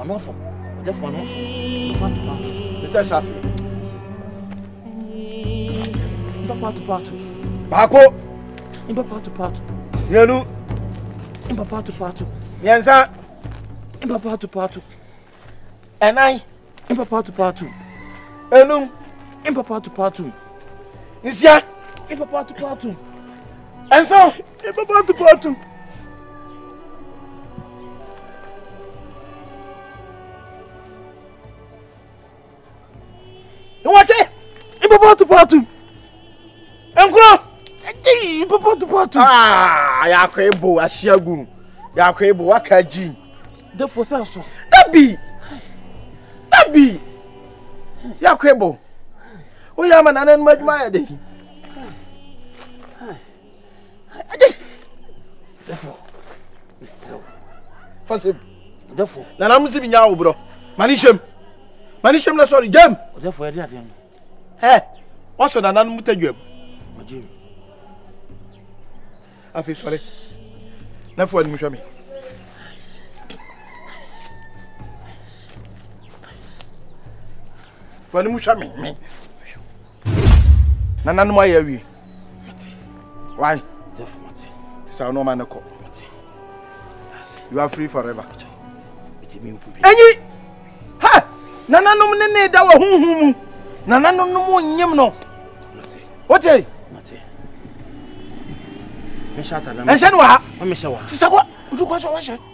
I'm off. Therefore, I'm off. Mr. Chassis. Patu. Bako. Patu. Yenu. Patu. Nyansa. Patu. Enai. Patu. Enum. Patu. Nsia. Patu. Enso. Patu. What? Patu. Enkro. Patu. Ah, ya kwebo ahyiagu. Ya kwebo wakaji. The for so. Nabi. Ya kwebo. O ya mana nan maduma ya dey. Therefore. Fashion. Therefore. Na na musi binya wo bro. Manishem na sorry jam. Therefore, I did. Hey. What's on nan mutadwam? Majim. Afi sorry. Na fo ani hwame. Fo ani hwame me. Na nan mo ayewi. Why? Therefore, Mate. Sa no man ko. You are free forever. Enyi. Ha! Nananom ne da wo hunhum. Nananom no nyem no. What eh? Mate. Me shata na. Enhye no ha. Me shawa. Sisa kwa, uju kwa so wa hye.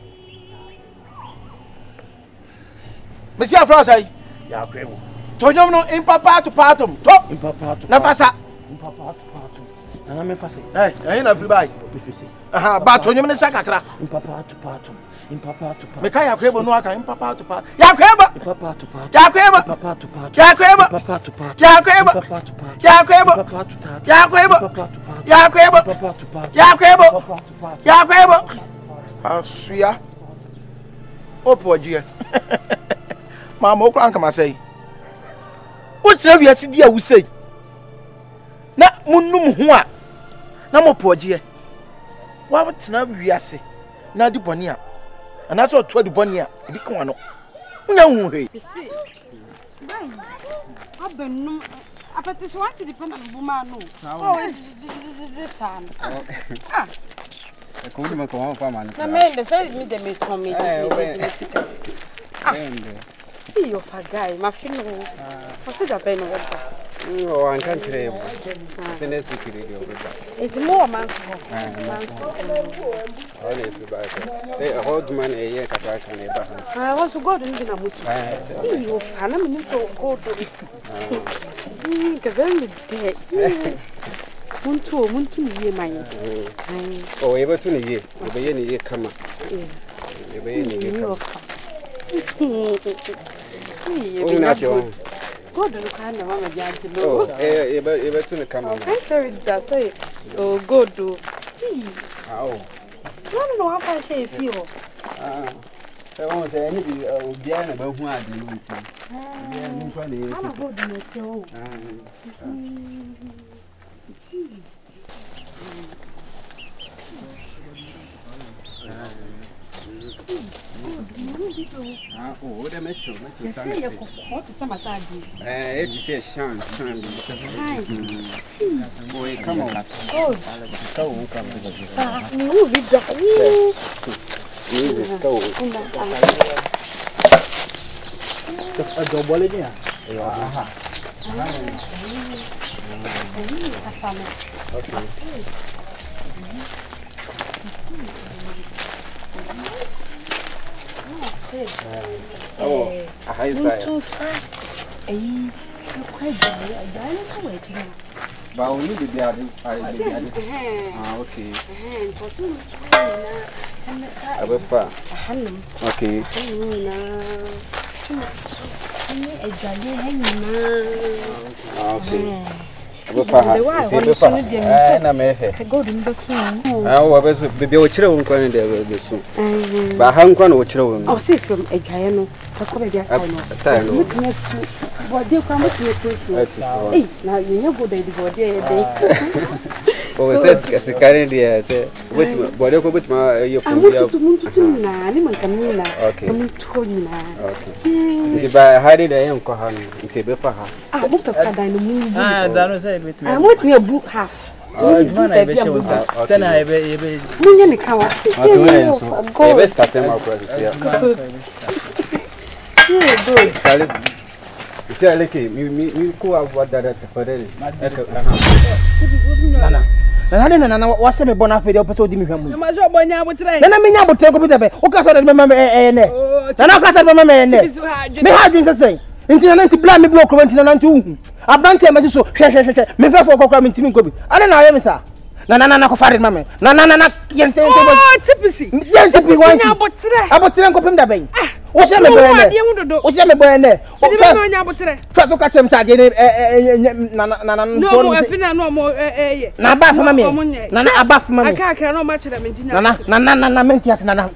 Me si afra sai. Ya kwebo. Tonyom no impapa to patum. To. Impapa. Na fasa. Impapa. Na me fase. Eh, na free buy. Me fase. Aha, ba tonyom ne sakakra. Impapa. Me kai akwebo no aka impapa to pat. Ya kwebo. Impapa. Ya kwebo. Ya kwebo. Ya kwebo. Ya kwebo. Ya kwebo. Ya kwebo. Ya kwebo. Ya kwebo. Asuya. Opo gie. Mama okra nka masai. Wo tira wi asidi a wusei. Na munum ho a. Na mo pogie. Wa tena wi ase. Na di boni a. Ana so to di boni a, e bi kan no. Unya hu he. See. Bye. Abenum apete so want to depend on buma no. Oh, this one. Ah. E ko ni man ko fa man. Na me the say me dem come me. Ah. Iyo pagai, ma fino. Você já bem no work. Oh, an kan kire mo. Se ne su kire dio go. It's more man. Oh, ne su ba ka. Say a hot man e ye ka ta kan e ba. I want to go to na mutu. Iyo fana me ni to go to. Ka ben de. Muntu ye man. Oh, e ba tu ni ye. E ba ye ni ye kama. E ba ye ni ye kama. Oh, not your own. Go to the kind of mama janty. Oh, eba to the camera. I carry that say, oh, go do. Oh, no, how can I say feel? I won't say anything. Diana, about who I do. I'm going to make you. Oh, the metro. You say you what is some massage? It is Shan. Boy, come on. Oh, move it down. A double again. Okay. Oh, a high side. But only the other. Ah, okay. Okay. Okay. Go for her. Na me he. Go to the soon. Ah, we be o chire won kwan dey be so. Ba han kwan o chire won. Oh, see from a giant. Talk about that time. What do you come to? Hey, now you know go there. Oh, says carrying the say, wait, what you go with my your phone? Okay. If I had it, I am Kohan, if you better her. I want to cut down the moon. That was it with me. I want me a book half. Oh, man, I wish I was out. Send I be. Munyan account. Go best start them up. Yeah, good. If you're lucky, you go out what that for them. Nana, what's me born after the episode? Me, My job on your train. then I mean, I would take up with the okay, so remember, and I can't remember. Me had been the same. Until I blame me block went in and two. I blank him as so, me for coming to me. I don't know, I am, sir. Nana, Farid, mamma. Nana, can't tell you. Oh, typically. Yes, if we want about to go the bank. What's your name? What's your name? Try to catch him, sir. No more. Nana, for mammy. Nana, above mammy. I can't know much of them. Nana, Mentias, Nana,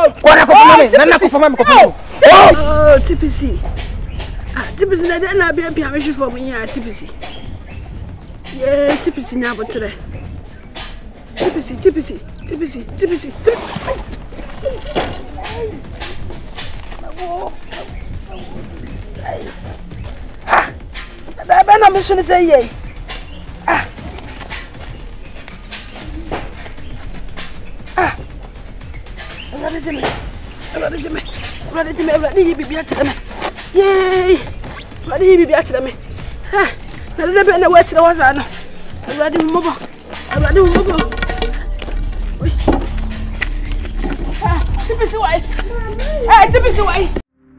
oh, TPC. TPC, I don't know. Be a mission for me. TPC. Yeah, TPC now, but today. TPC. I'm not mission to say, yay. Ready to me. Ready to be at me. Yay! Ready to be at me. Ha! I don't know what was on. Ready to move. Ready to move. TPC way. TPC way.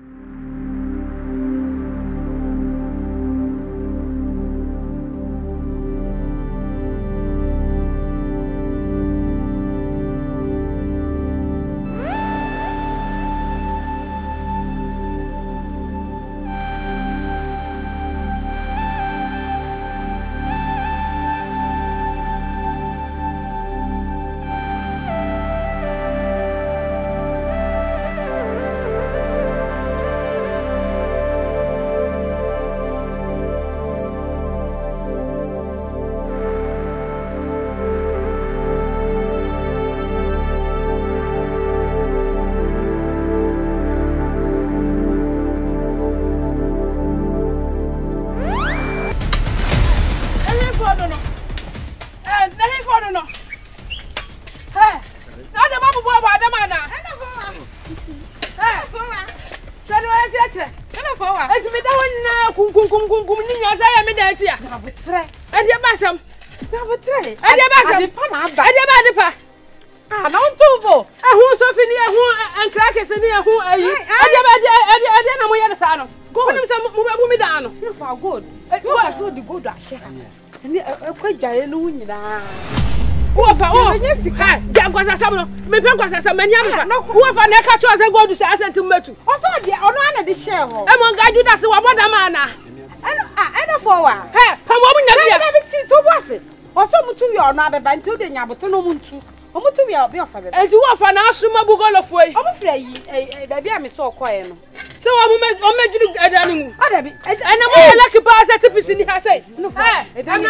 Until the Yabotono Muntu. Omutu we are offer. And you offer now Sumabugol of way. I'm afraid baby I'm so quiet. So I'm a and I'm like a pass at TPC. I say, no, I'm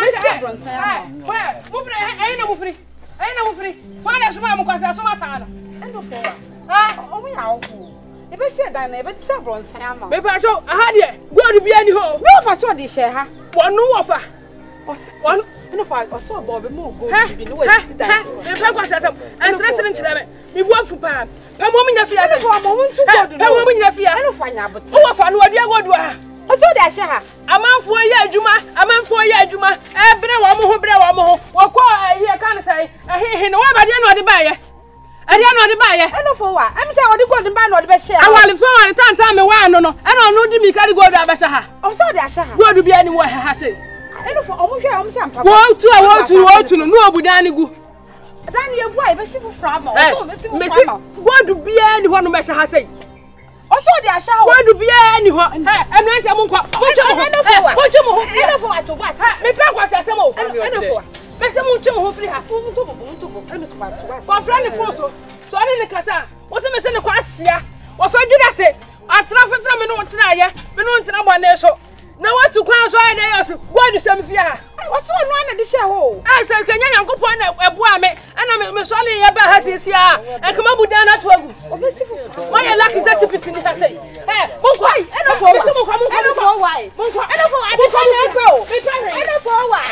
not free. I know free. Why does Mamma cause so much? And oh, we are. If I said I never several Sam. Maybe I had it. Go to be any home. No, I saw this share her. One no offer. One. And if I saw Bobby more good, you know, and stressing to them. You want for Pam. A woman of fear for a moment to go to the woman of fear. I don't find out, but oh, I know what you want to have. I saw that share. A man for a year, Juma, a man for a year, Juma, every woman who brought a more, or call a year, can't say, I hear no one, but you know the buyer. I don't know the buyer. I know for what. I'm saying, the golden band or the best share. I want to phone and time me one, no, I don't know the Mikali go to Abasaha. Oh, so that share. Go to be anywhere, I say. I don't for almost I want to know Budani go. Then your boy, but simple from what to be anyone who measure has say. Also, they are shower. What to be anyone? I'm not a monk. What you want to watch? Me back was at some more. Make them who free her. For friendly force. So I didn't casa. What's the message of Quasia? What for did I say? I traffic some no tonight, but no one nation. Now what to cross right there? What is some fear? What's so no the show? I said, can you go on a boy? And I'm sorry about his year. And come up down at 12. Why you lucky that to be in her say? Hey, why? I don't know why. I don't know. I don't know. I don't know why.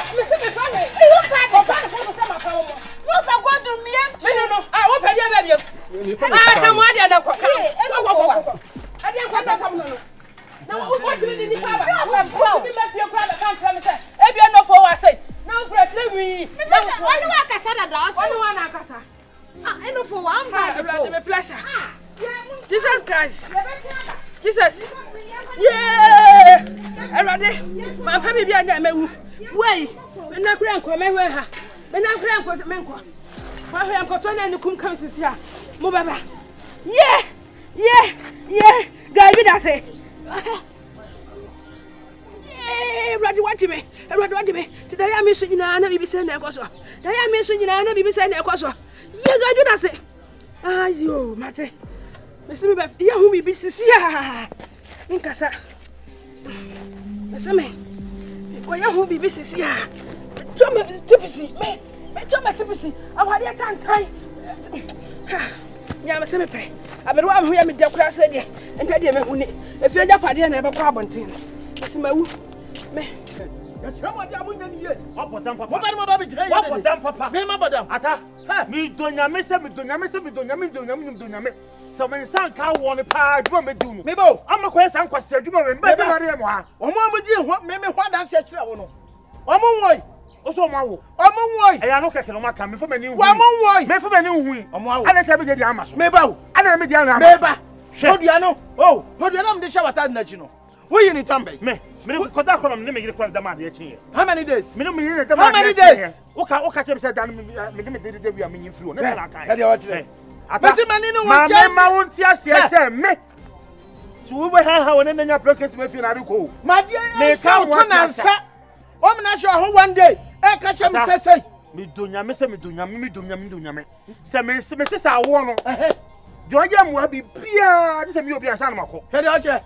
You forgot to me. No. I hope I didn't have you. I come on the other. I didn't come from no. Now, what do you need? You have your crowd. I can't tell me. If you're not for what I say. No, Fred, let me. Why do I say that? I know for one. I'm pleasure. Jesus Christ. Jesus. Yeah. Everybody. My baby behind me. Wait. I'm not going to come here. I'm not going to come here. I'm going to come to see her. Mobaba. Yeah. Guy, you don't say. Everybody watch me. Today I'm missing you. I never be saying that. Today I'm missing you. I never be saying that. Yeah, guy, you don't say. Ah, you, Mate. Listen, me, yeah, who be busy? Yeah, in casa. Listen, me. Why you who be busy? Yeah. Tell me, typically, me. Tell me, typically. I want your time. Yeah, I'm a pay. I bet I'm here with the class idea and tell them if you're the party and never carbon tin. It's my woo. Me. That's how much I'm winning here. What was done, Papa? What was done, Papa? Madam. Ata. Me don't miss me. So when son can't want a pie, you want me do. Maybe I'm a question. You remember what what dance at you. One more. Also, my woo. I am not catching my coming from a new one. Me from a new wing. I let every day. Maybe I don't make the answer. How do you know? Oh, how do you know the show at National? Where you need to be? Me, because that's what I'm naming the man. How many days? How many days? Okay, catch him said that we are meaning through. I my own tears, yes, me. So we will have how an enemy broadcast me feel I go. My dear, they can't one answer. I'm not sure who one day. I catch him say, me do ya, me say me. Say, I want to. Do I am be Pia? This is me, be a son of a hey,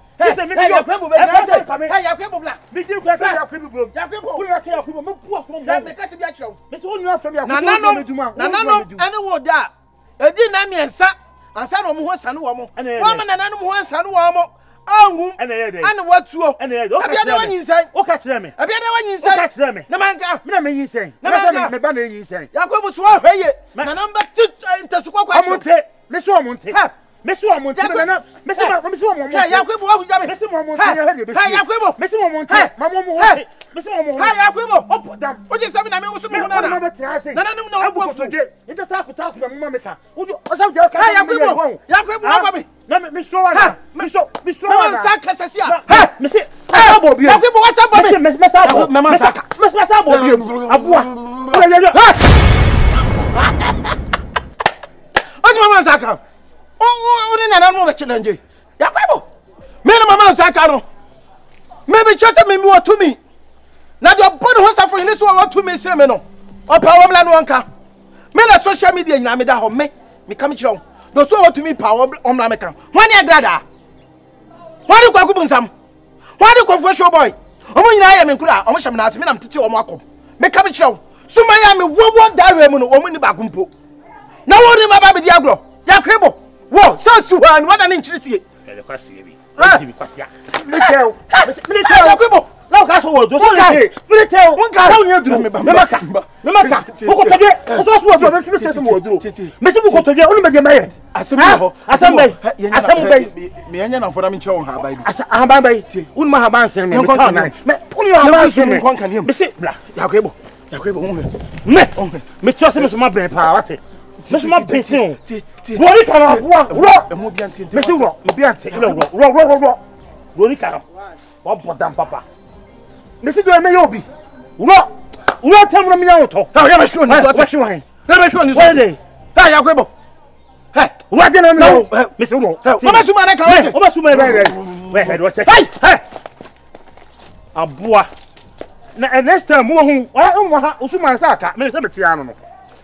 and what you and the one you say, oh, catch them. I bet when you say, catch them. No man, you say, no man, you say, Yakubu swore, hey, my number 2 to Squawk. Miss Womonte, Miss Womonte, Miss Womonte, Yakubu, Miss Womonte, Miss Womonte, Mamma, Miss Womonte, oh, put them. What is something I also know? None of them know forget. In the talk to Mamma. Would you also Yakubu? Miss Joanna, Miss Sacasia, Miss Abobi, what's up, Miss Sabo, Mamma Saka, Miss Sabo, Mamma Saka. Oh, I don't know challenge. Yakubu, Mamma Saka. Maybe just me more to me. Now your body was suffering this one to me, Semino, or Powerland Wanka. Men of social media in Amida home, me come strong. No so to me power on American. One year, Grada. Why do you go some? Why do you go for show boy? I am in Kura, almost I'm not I'm teaching on Marco. Make come show. So Miami won't die when woman Bagumpo. Now, what am I with Diablo? Yakrebo. Whoa, so Suhan, what an interest. No, that's what do say. Tell one guy how you do me. Memaka. Who got today? Also what you Mr. Modu. Mr. Buko today only make my head. Assembly. Me anya for am chon ha bai. Aba bai. Un ma ha ban sen me. Me un ha ban sen me. Me say bla. Yakwebo me trust me so my brain pa what? Me so my pension. Roni kan ro. Me say ro. Me bi ante. Ro. Roni kan. What bodam papa. Missy do me yobi. Uro temro mi yawoto. Ha ya me sure ni so atwa wan. Na me sure ni so. Ha ya kwebo. Hey, uro de na mi. Missy uro. Mama suma na kan o. Mama suma re. We head watch. Hey. Aboa. Na next time mo hu, o ha osuma sa aka. Me se betia no no.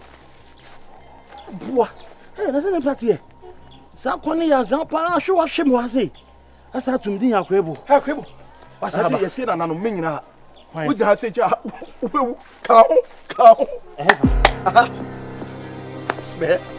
Aboa. Hey, na se ne party. Sa kwani ya zan pa hwe wa hwe mo ase. Asa tumdin ya kwebo. Ha kwebo. Wasa say na no menyina Would you say, Cow? Eh.